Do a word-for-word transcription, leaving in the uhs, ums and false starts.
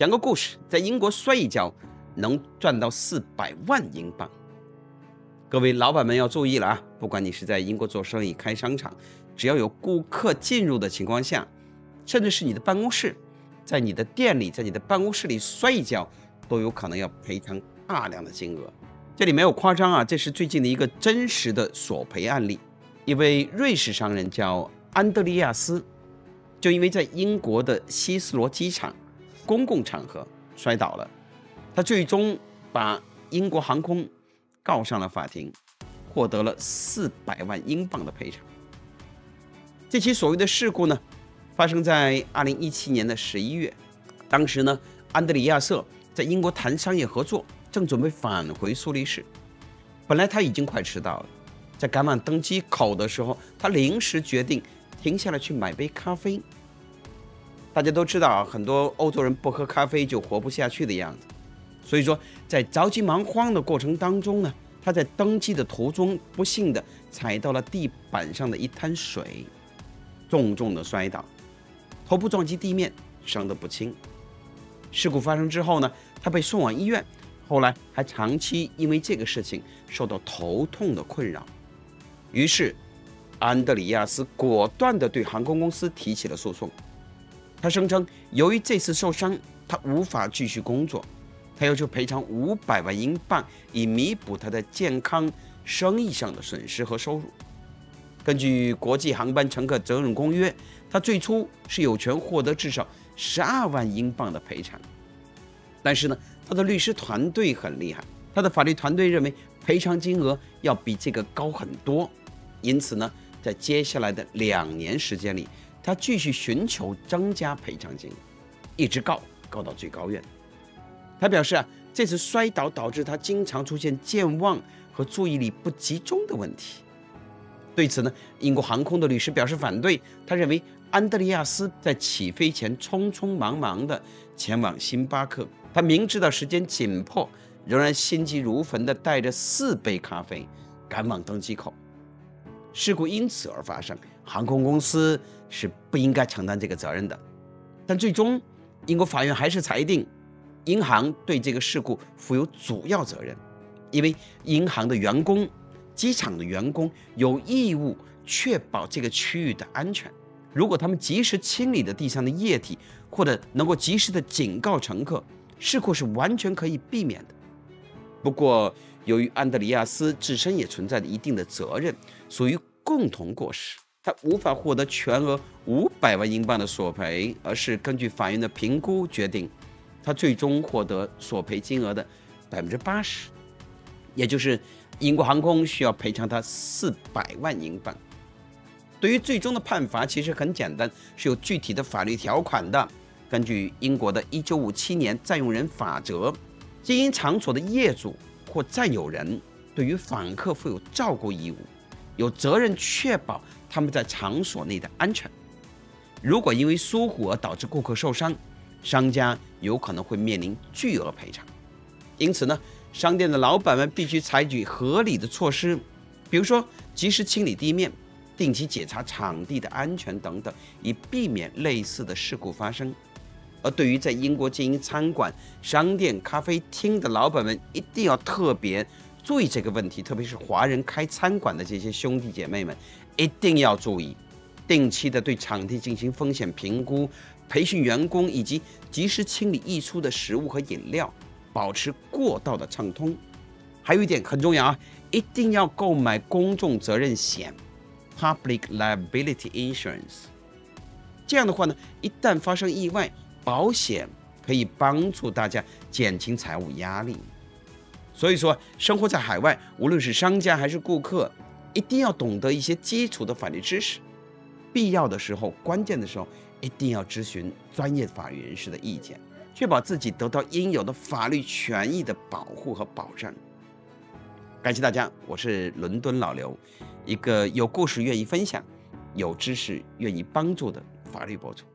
讲个故事，在英国摔一跤能赚到四百万英镑。各位老板们要注意了啊！不管你是在英国做生意、开商场，只要有顾客进入的情况下，甚至是你的办公室，在你的店里、在你的办公室里摔一跤，都有可能要赔偿大量的金额。这里没有夸张啊，这是最近的一个真实的索赔案例。一位瑞士商人叫安德利亚斯，就因为在英国的希斯罗机场公共场合摔倒了，他最终把英国航空告上了法庭，获得了四百万英镑的赔偿。这起所谓的事故呢，发生在二零一七年的十一月。当时呢，安德里亚瑟在英国谈商业合作，正准备返回苏黎世。本来他已经快迟到了，在赶往登机口的时候，他临时决定停下来去买杯咖啡。大家都知道啊，很多欧洲人不喝咖啡就活不下去的样子。所以说，在着急忙慌的过程当中呢，他在登机的途中不幸的踩到了地板上的一滩水，重重的摔倒，头部撞击地面，伤得不轻。事故发生之后呢，他被送往医院，后来还长期因为这个事情受到头痛的困扰。于是，安德里亚斯果断地对航空公司提起了诉讼。他声称，由于这次受伤，他无法继续工作。他要求赔偿五百万英镑，以弥补他在健康、生意上的损失和收入。根据国际航班乘客责任公约，他最初是有权获得至少十二万英镑的赔偿。但是呢，他的律师团队很厉害，他的法律团队认为赔偿金额要比这个高很多。因此呢，在接下来的两年时间里，他继续寻求增加赔偿金，一直告告到最高院。他表示啊，这次摔倒导致他经常出现健忘和注意力不集中的问题。对此呢，英国航空的律师表示反对。他认为安德里亚斯在起飞前匆匆忙忙地前往星巴克，他明知道时间紧迫，仍然心急如焚地带着四杯咖啡赶往登机口。事故因此而发生，航空公司是不应该承担这个责任的。但最终，英国法院还是裁定银行对这个事故负有主要责任，因为银行的员工、机场的员工有义务确保这个区域的安全。如果他们及时清理了地上的液体，或者能够及时的警告乘客，事故是完全可以避免的。不过，由于安德里亚斯自身也存在着一定的责任，属于共同过失，他无法获得全额五百万英镑的索赔，而是根据法院的评估决定，他最终获得索赔金额的百分之八十，也就是英国航空需要赔偿他四百万英镑。对于最终的判罚，其实很简单，是有具体的法律条款的。根据英国的一九五七年占用人法则，经营场所的业主或占有人对于访客负有照顾义务，有责任确保他们在场所内的安全。如果因为疏忽而导致顾客受伤，商家有可能会面临巨额赔偿。因此呢，商店的老板们必须采取合理的措施，比如说及时清理地面，定期检查场地的安全等等，以避免类似的事故发生。而对于在英国经营餐馆、商店、咖啡厅的老板们，一定要特别注意这个问题，特别是华人开餐馆的这些兄弟姐妹们，一定要注意，定期的对场地进行风险评估，培训员工，以及及时清理溢出的食物和饮料，保持过道的畅通。还有一点很重要啊，一定要购买公众责任险 （Public Liability Insurance）。这样的话呢，一旦发生意外，保险可以帮助大家减轻财务压力。所以说，生活在海外，无论是商家还是顾客，一定要懂得一些基础的法律知识。必要的时候，关键的时候，一定要咨询专业法律人士的意见，确保自己得到应有的法律权益的保护和保障。感谢大家，我是伦敦老刘，一个有故事愿意分享、有知识愿意帮助的法律博主。